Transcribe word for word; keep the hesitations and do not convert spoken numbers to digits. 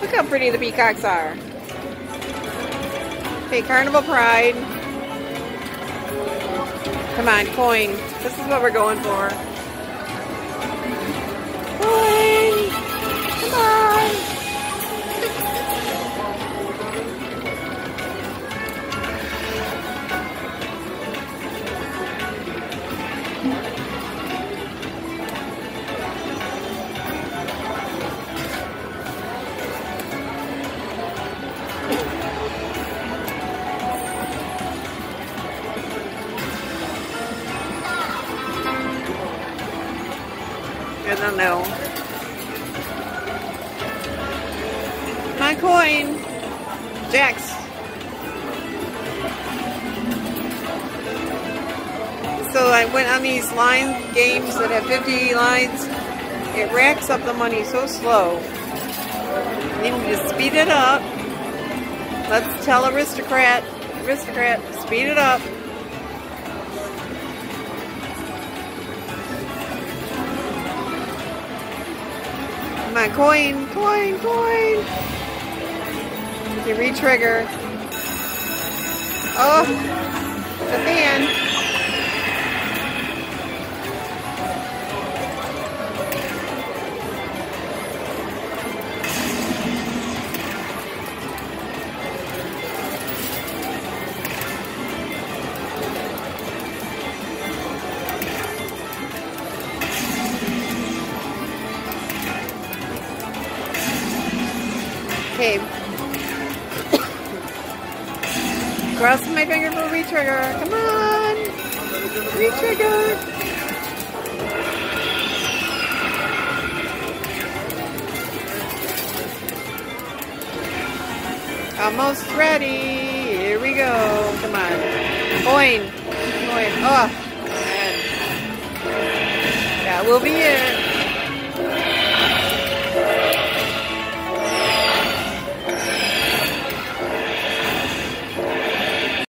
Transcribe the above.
Look how pretty the peacocks are. Okay, Carnival Pride. Come on, coin. This is what we're going for. Coin! Come on! I don't know. My coin. Jacks. So I went on these line games that have fifty lines. It racks up the money so slow. You need to speed it up. Let's tell aristocrat, aristocrat, speed it up. My coin, coin, coin. You re-trigger. Oh, the fan. Okay. Crossing my finger for re-trigger. Come on! Re-trigger! Almost ready. Here we go. Come on. Coin. Coin. Oh, man. That will be it.